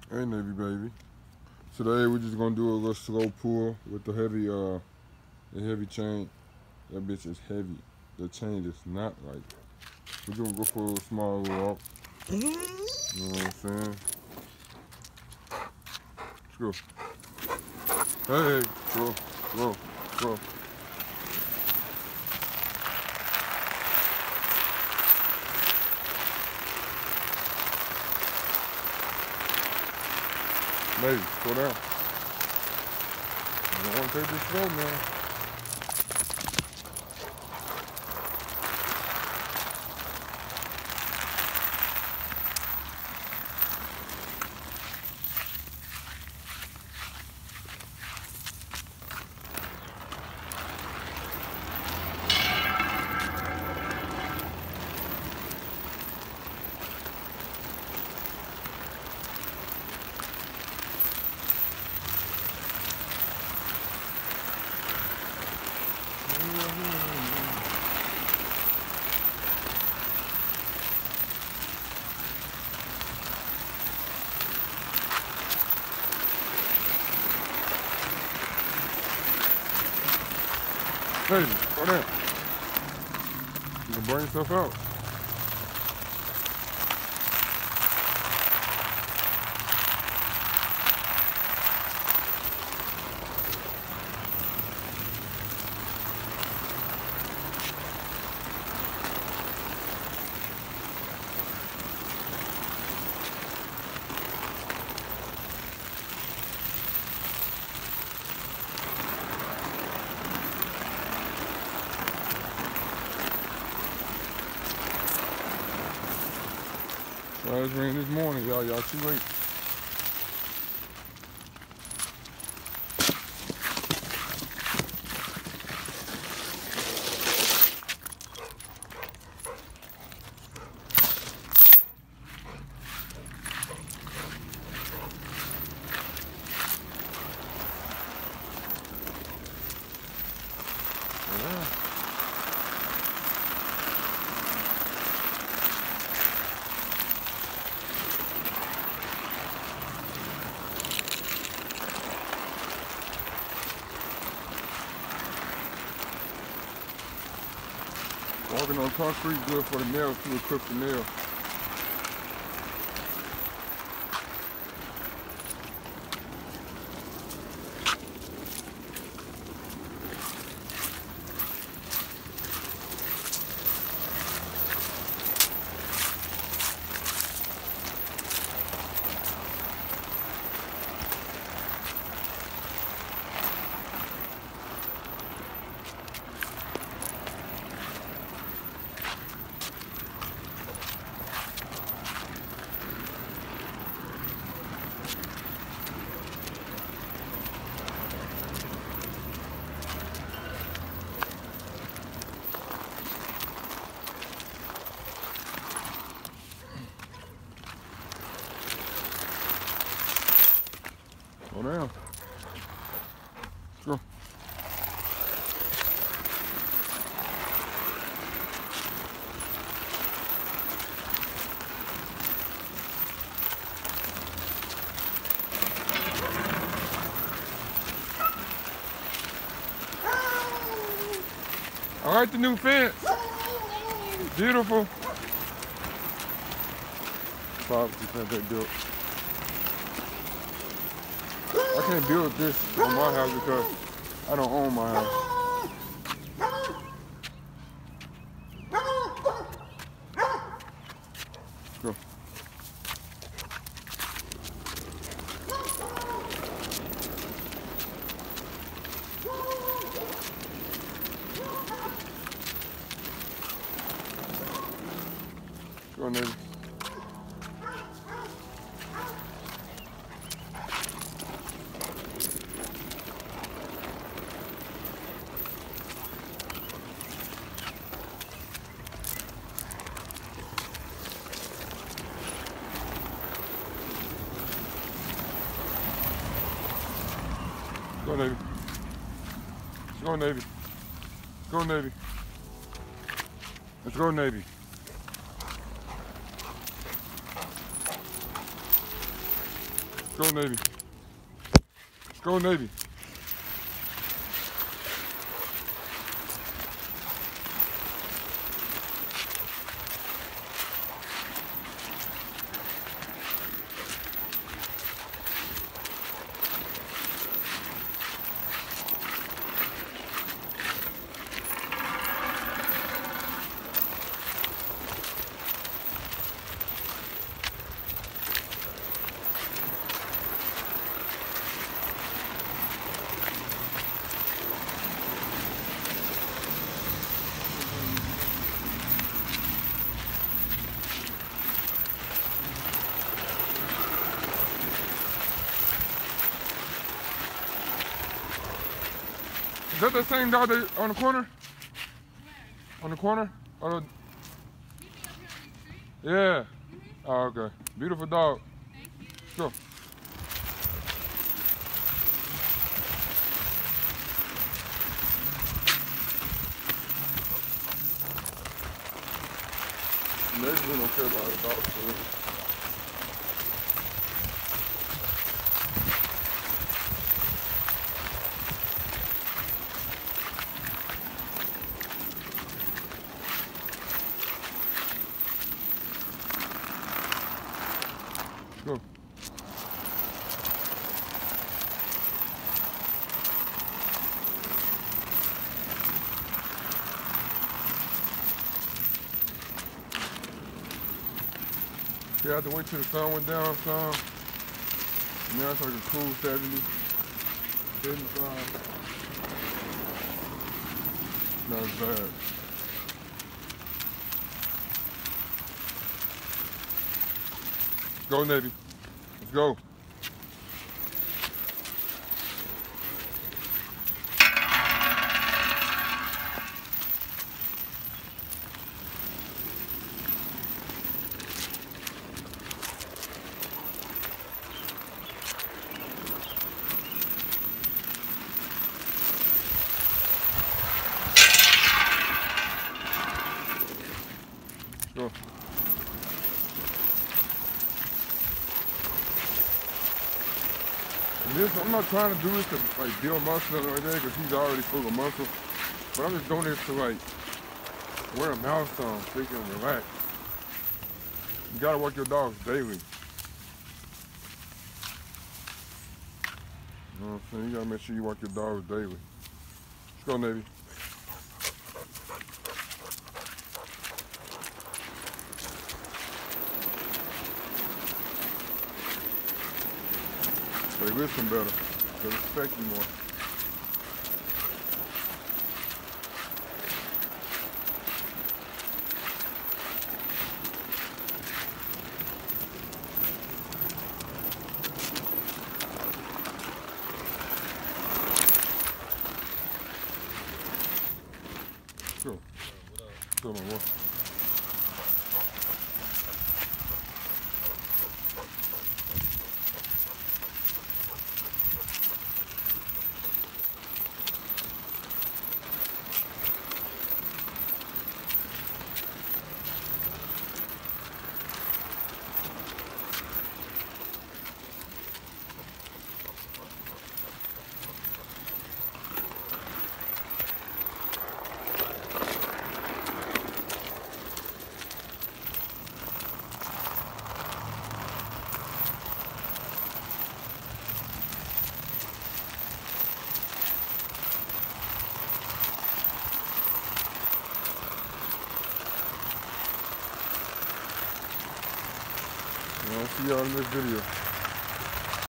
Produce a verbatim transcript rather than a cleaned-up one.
Hey Navy baby. Today we're just gonna do a little slow pull with the heavy uh the heavy chain. That bitch is heavy. The chain is not light. We're gonna go for a small walk. You know what I'm saying? Let's go. Hey, go, go, go. Maybe, slow down. You don't wanna take this slow, man. Hey, slow down. You can burn yourself out. Well, it's raining this morning, y'all. Y'all too late. Yeah. Walking on concrete good for the nails to equip the nail. Slow down. Let's go. I like the new fence. Beautiful. Five percent that built. I can't build this on my house because I don't own my house. Go. Go, neighbor. Go, Navy. Let's go, Navy. Let's go, Navy. Let's go, Navy. Let's go, Navy. Let's go, Navy. Is that the same dog that on the corner? On the corner? On the... Yeah. Oh, okay. Beautiful dog. Let's go. Maybe we don't care about the dog for real. Go. Yeah, I had to wait till the sun went down some. Now it's like a cool seventy, seventy-five. Not as bad. Go, Navy. Let's go. Go. This, I'm not trying to do this to like build muscle or anything because he's already full of muscle. But I'm just doing this to like wear a mouth on so he can relax. You gotta work your dogs daily. You know what I'm saying? You gotta make sure you work your dogs daily. Let's go, Navy. They listen better. They respect you more. Sure. Still don't work. I'll see y'all in this video.